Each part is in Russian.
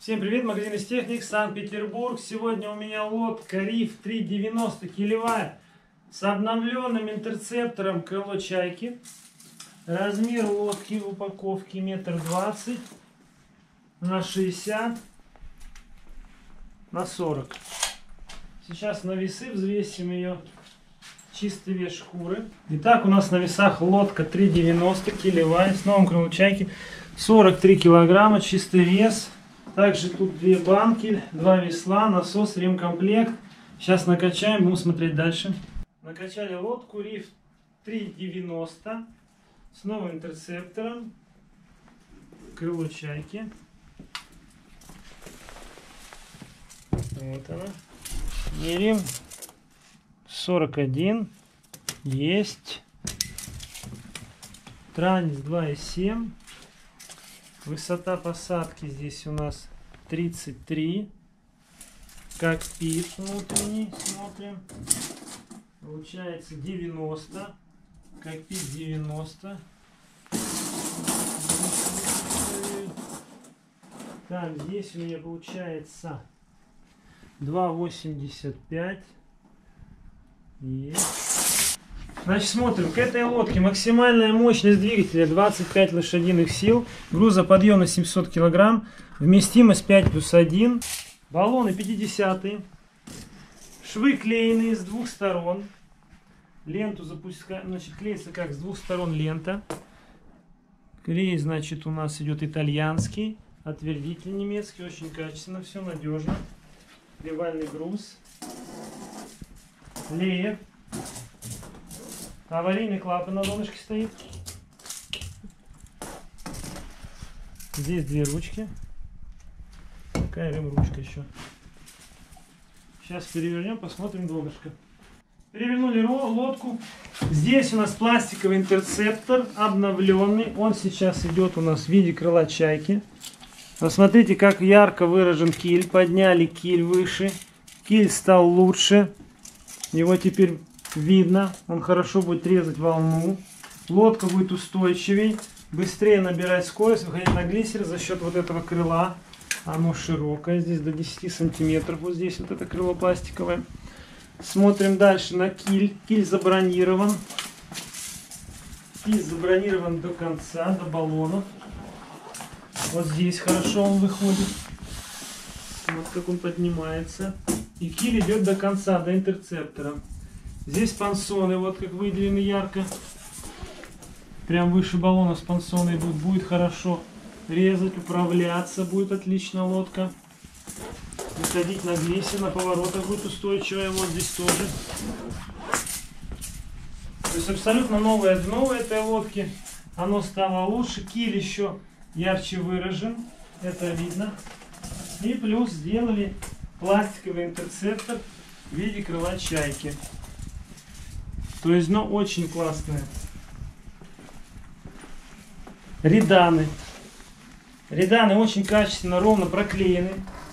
Всем привет, магазин Истехник, Санкт-Петербург. Сегодня у меня лодка Риф 390 килевая с обновленным интерцептором крыло чайки. Размер лодки в упаковке 1,20 м на 60 на 40. Сейчас на весы взвесим ее. Чистый вес шкуры. Итак, у нас на весах лодка 390 килевая с новым крылом чайки. 43 килограмма, чистый вес. Также тут две банки, два весла, насос, ремкомплект. Сейчас накачаем, будем смотреть дальше. Накачали лодку Риф 390 с новым интерцептором. Крыло чайки. Вот она. Меряем. 41. Есть. Транец 2,7. Высота посадки здесь у нас 33. Кокпит внутренний смотрим. Получается 90. Кокпит 90. Так, здесь у меня получается 2,85. Есть. Значит, смотрим, к этой лодке максимальная мощность двигателя 25 лошадиных сил, грузоподъемность 700 кг, вместимость 5+1, баллоны 50, швы клееные с двух сторон, ленту запускаем, значит, клеится как с двух сторон лента, клей, значит, у нас идет итальянский, отвердитель немецкий, очень качественно, все надежно, клевальный груз, леер. Аварийный клапан на донышке стоит. Здесь две ручки. Такая ручка еще. Сейчас перевернем, посмотрим донышко. Перевернули лодку. Здесь у нас пластиковый интерцептор обновленный. Он сейчас идет у нас в виде крыла чайки. Посмотрите, как ярко выражен киль. Подняли киль выше. Киль стал лучше. Его теперь видно, он хорошо будет резать волну, лодка будет устойчивей, быстрее набирать скорость, выходить на глиссер за счет вот этого крыла. Оно широкое, здесь до 10 сантиметров, вот здесь вот это крыло пластиковое. Смотрим дальше на киль. Киль забронирован. Киль забронирован до конца, до баллонов. Вот здесь хорошо он выходит. Вот как он поднимается. И киль идет до конца, до интерцептора. Здесь спансоны, вот как выделены ярко. Прям выше баллона спансоны идут. Будет хорошо резать, управляться. Будет отлично лодка. Выходить на глиссер, на поворотах будет устойчивая. Вот здесь тоже. То есть абсолютно новое дно этой лодки. Оно стало лучше. Киль еще ярче выражен. Это видно. И плюс сделали пластиковый интерцептор в виде крыла чайки. То есть дно очень классное. Реданы. Реданы очень качественно, ровно проклеены.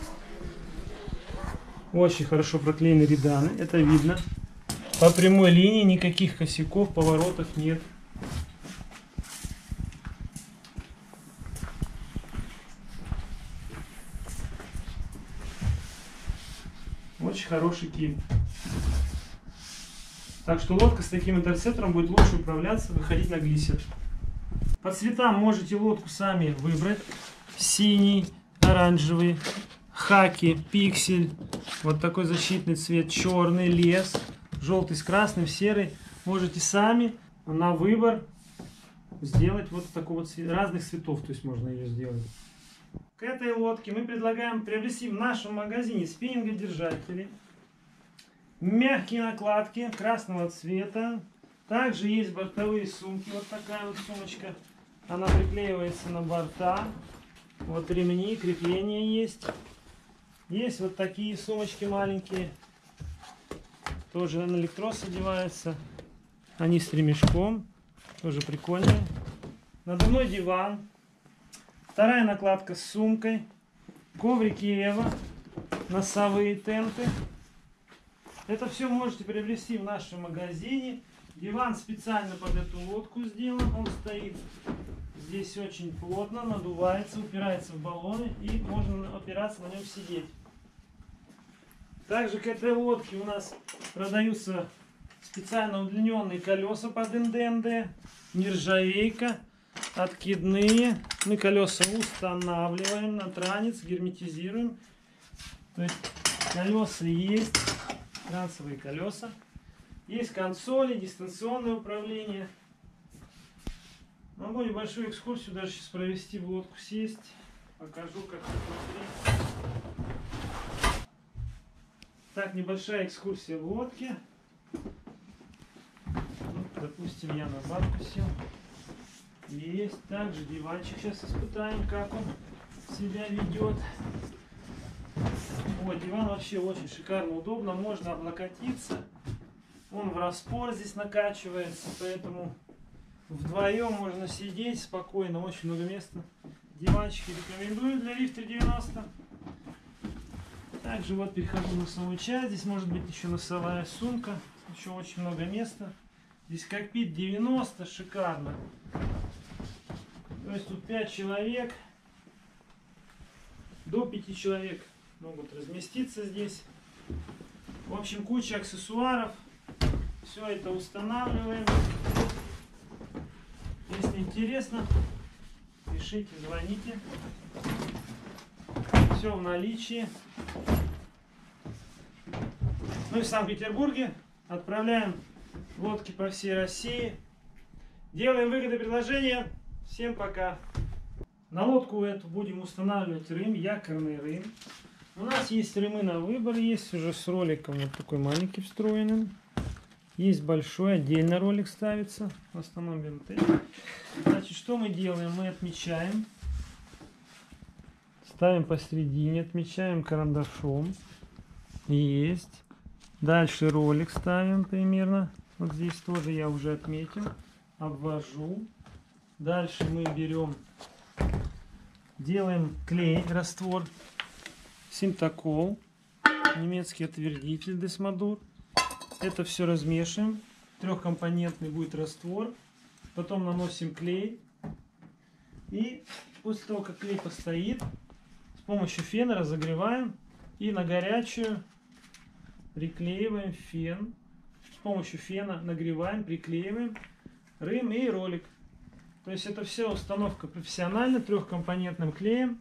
Очень хорошо проклеены реданы. Это видно. По прямой линии никаких косяков, поворотов нет. Очень хороший киль. Так что лодка с таким интерцептором будет лучше управляться, выходить на глиссер. По цветам можете лодку сами выбрать. Синий, оранжевый, хаки, пиксель. Вот такой защитный цвет. Черный, лес, желтый с красным, серый. Можете сами на выбор сделать вот такого цвета, разных цветов. То есть можно ее сделать. К этой лодке мы предлагаем приобрести в нашем магазине спиннингодержатели. Мягкие накладки красного цвета. Также есть бортовые сумки. Вот такая вот сумочка. Она приклеивается на борта. Вот ремни, крепления есть. Есть вот такие сумочки маленькие. Тоже на электрос одеваются. Они с ремешком. Тоже прикольные. Надувной диван. Вторая накладка с сумкой. Коврики Эва. Носовые тенты. Это все можете приобрести в нашем магазине. Диван специально под эту лодку сделан. Он стоит здесь очень плотно, надувается, упирается в баллоны и можно опираться на нем сидеть. Также к этой лодке у нас продаются специально удлиненные колеса под НД, нержавейка, откидные. Мы колеса устанавливаем на транец, герметизируем. То есть колеса есть, трансовые колеса. Есть консоли, дистанционное управление. Могу небольшую экскурсию даже сейчас провести, в лодку сесть. Покажу, как это внутри. Так, небольшая экскурсия в лодке. Ну, допустим, я на барку сел. Есть также диванчик. Сейчас испытаем, как он себя ведет. Вот, диван вообще очень шикарно, удобно. Можно облокотиться. Он в распор здесь накачивается, поэтому вдвоем можно сидеть спокойно. Очень много места. Диванчики рекомендую для лифта 90. Также вот перехожу в носовую часть. Здесь может быть еще носовая сумка. Еще очень много места. Здесь кокпит 90, шикарно. То есть тут 5 человек. До 5 человек могут разместиться здесь. В общем, куча аксессуаров. Все это устанавливаем. Если интересно, пишите, звоните. Все в наличии. Ну и в Санкт-Петербурге отправляем лодки по всей России. Делаем выгодные предложения. Всем пока. На лодку эту будем устанавливать рым, якорный рым. У нас есть рымы на выбор, есть уже с роликом вот такой маленький встроенный. Есть большой, отдельно ролик ставится. Остановим это. Значит, что мы делаем? Мы отмечаем. Ставим посередине, отмечаем карандашом. Есть. Дальше ролик ставим примерно. Вот здесь тоже я уже отметил. Обвожу. Дальше мы берем, делаем клей, раствор. Синтакол. Немецкий отвердитель Десмодур. Это все размешиваем. Трехкомпонентный будет раствор. Потом наносим клей. И после того, как клей постоит, с помощью фена разогреваем. И на горячую приклеиваем фен. С помощью фена нагреваем, приклеиваем рым и ролик. То есть это все установка профессионально, трехкомпонентным клеем.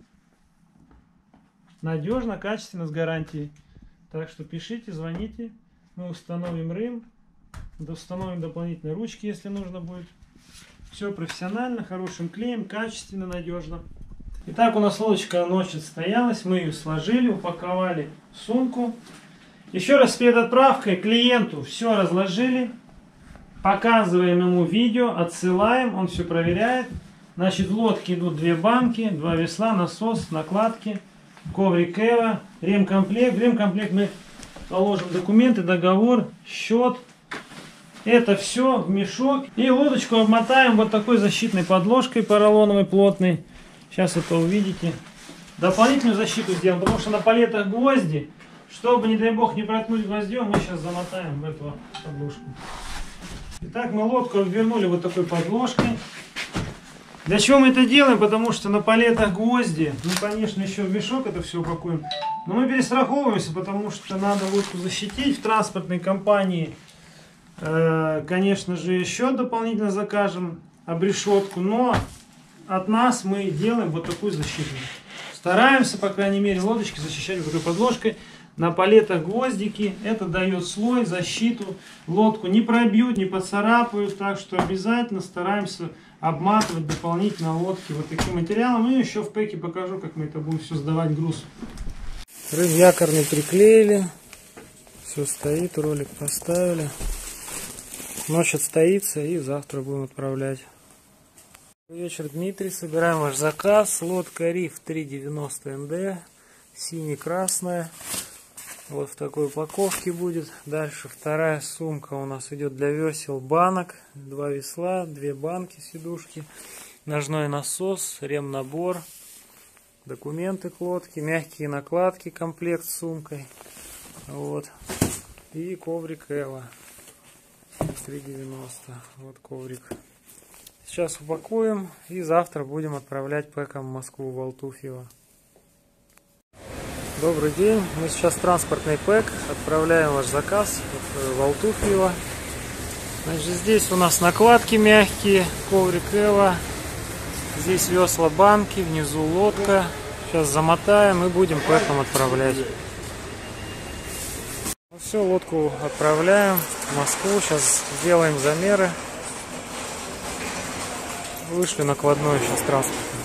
Надежно, качественно, с гарантией. Так что пишите, звоните. Мы установим рым. Установим дополнительные ручки, если нужно будет. Все профессионально, хорошим клеем, качественно, надежно. Итак, у нас лодочка ночь отстоялась. Мы ее сложили, упаковали в сумку. Еще раз перед отправкой клиенту все разложили. Показываем ему видео, отсылаем, он все проверяет. Значит, в лодке идут 2 банки, 2 весла, насос, накладки, коврик Эва, ремкомплект. В ремкомплект мы положим документы, договор, счет. Это все в мешок. И лодочку обмотаем вот такой защитной подложкой поролоновой плотной. Сейчас это увидите. Дополнительную защиту сделаем, потому что на палетах гвозди. Чтобы, не дай бог, не проткнуть гвоздем, мы сейчас замотаем в эту подложку. Итак, мы лодку обвернули вот такой подложкой. Для чего мы это делаем? Потому что на палетах гвозди, ну, конечно, еще в мешок это все упакуем. Но мы перестраховываемся, потому что надо лодку защитить. В транспортной компании, конечно же, еще дополнительно закажем обрешетку. Но от нас мы делаем вот такую защиту. Стараемся, по крайней мере, лодочки защищать вот такой подложкой. На палетах гвоздики, это дает слой, защиту, лодку не пробьют, не поцарапают, так что обязательно стараемся обматывать дополнительно лодки вот таким материалом. И еще в пэке покажу, как мы это будем все сдавать груз. Рым якорный приклеили, все стоит, ролик поставили. Ночь отстоится и завтра будем отправлять. Добрый вечер, Дмитрий, собираем ваш заказ. Лодка Риф 390 НД, сине-красная. Вот в такой упаковке будет. Дальше вторая сумка у нас идет для весел, банок. 2 весла, 2 банки, сидушки. Ножной насос, ремнабор. Документы к лодке, мягкие накладки, комплект с сумкой. Вот. И коврик Эва 390. Вот коврик. Сейчас упакуем и завтра будем отправлять пэком в Москву, в Алтуфьево. Добрый день, мы сейчас транспортный пэк, отправляем ваш заказ в Алтуфьево. Значит, здесь у нас накладки мягкие, коврик Эва, здесь весла банки, внизу лодка. Сейчас замотаем и будем пэком отправлять. Ну все, лодку отправляем в Москву, сейчас сделаем замеры. Вышли накладной сейчас транспорт.